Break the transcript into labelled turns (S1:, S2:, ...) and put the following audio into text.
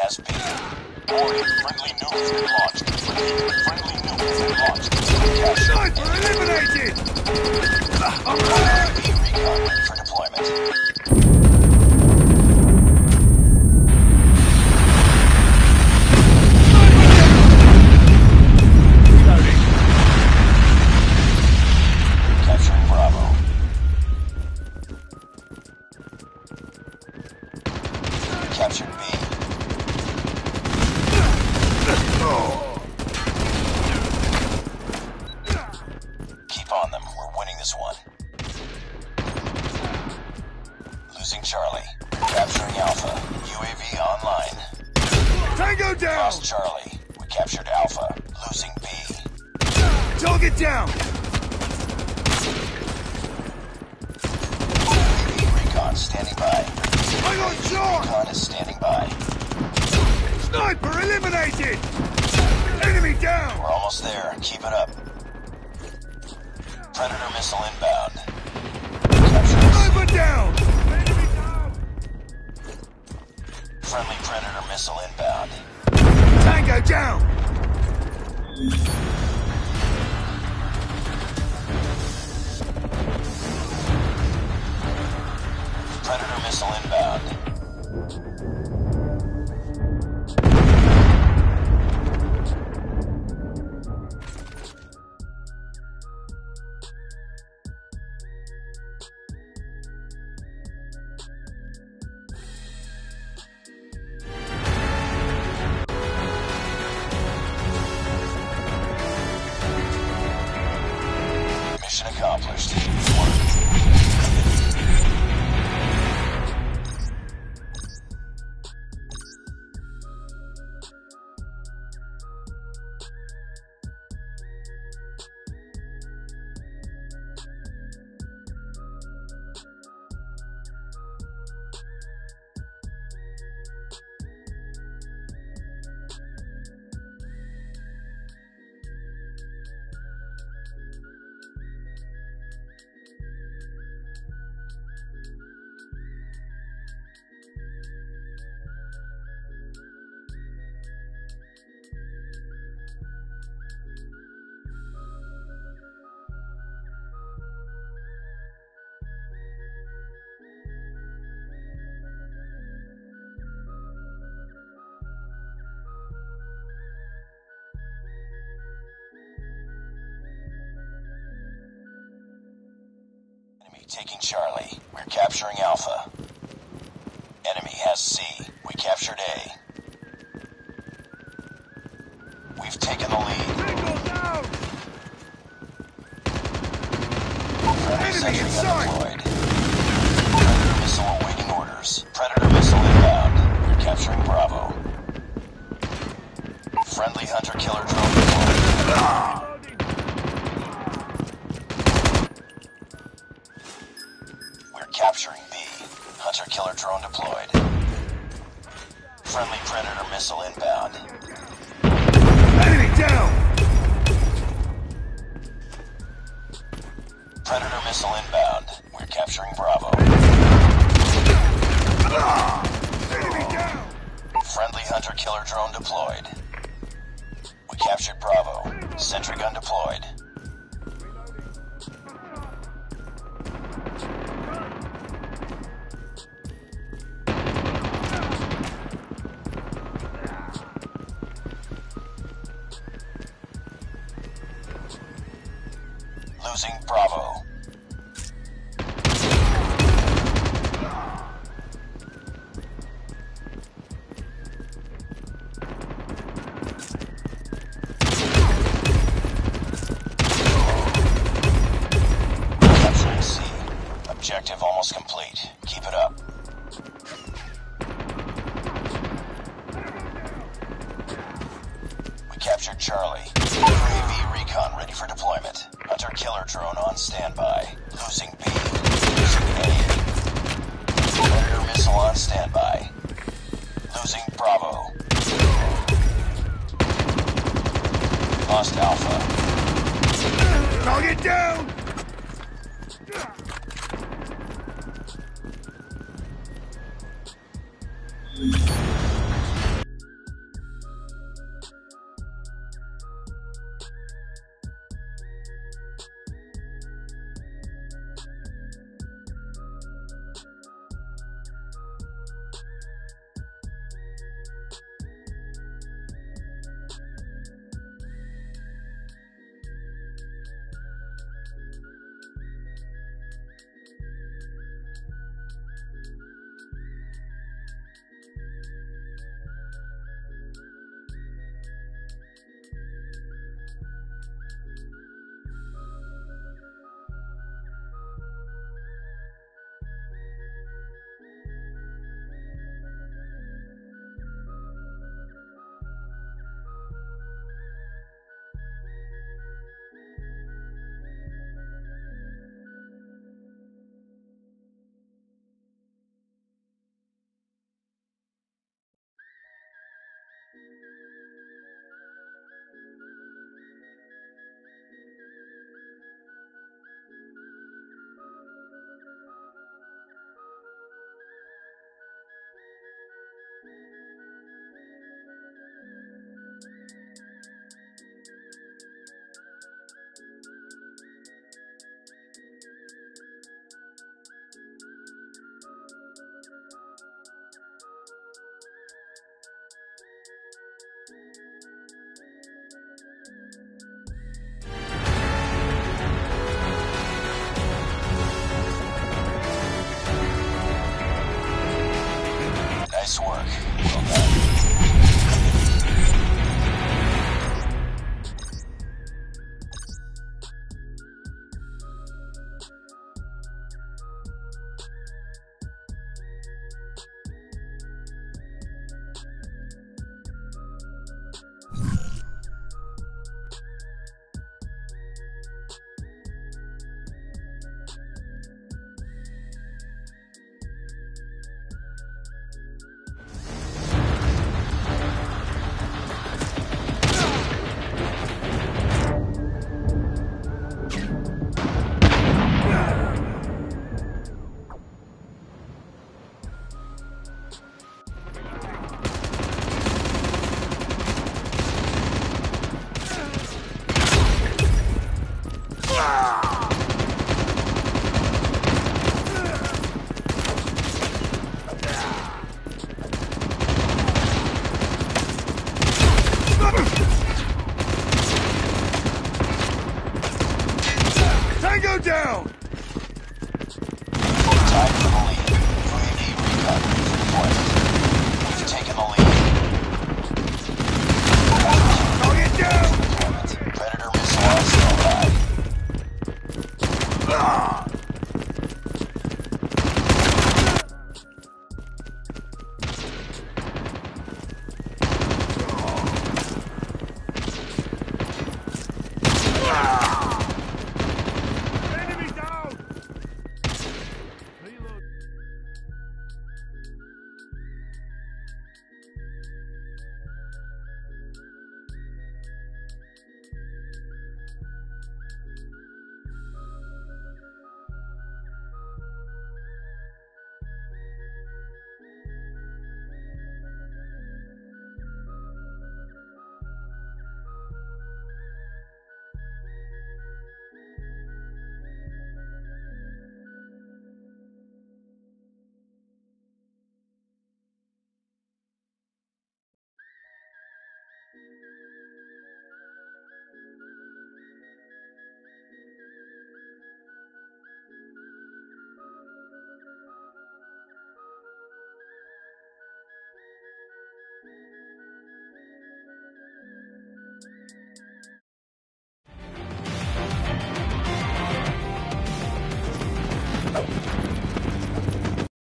S1: has B. Warning, friendly nuke has been launched. Friendly nuke has been launched.
S2: Sniper eliminated!
S1: UAV recon ready for deployment. Capturing Bravo. Captured B. Keep on them. We're winning this one. Losing Charlie. Capturing Alpha. UAV online.
S2: Tango down!
S1: Lost Charlie. We captured Alpha. Losing B.
S2: Target down!
S1: UAV recon standing by.
S2: I got shot!
S1: Recon is standing by.
S2: Sniper eliminated! Enemy down!
S1: We're almost there. Keep it up. Predator missile inbound. Capturing
S2: Sniper down! Enemy down!
S1: friendly Predator missile inbound.
S2: Tango down!
S1: Predator missile inbound. Mission accomplished. Taking Charlie. We're capturing Alpha. Enemy has C. We captured A. We've taken the lead.
S2: Tango down!
S1: Friendly
S2: Enemy
S1: sentry
S2: in sight!
S1: undeployed. Predator missile awaiting orders. Predator missile inbound. We're capturing Bravo. Friendly hunter-killer drone deployed. Capturing B. Hunter-killer drone deployed. Friendly Predator missile inbound.
S2: Enemy down!
S1: Predator missile inbound. We're capturing Bravo.
S2: Enemy down!
S1: Friendly hunter-killer drone deployed. We captured Bravo. Sentry gun deployed. Losing Bravo. Capturing C. Objective almost complete. Keep it up. We captured Charlie. UAV recon ready for deployment. Hunter-killer drone on standby. Losing B. Losing A. Predator missile on standby. Losing Bravo. Lost Alpha.
S2: Target down!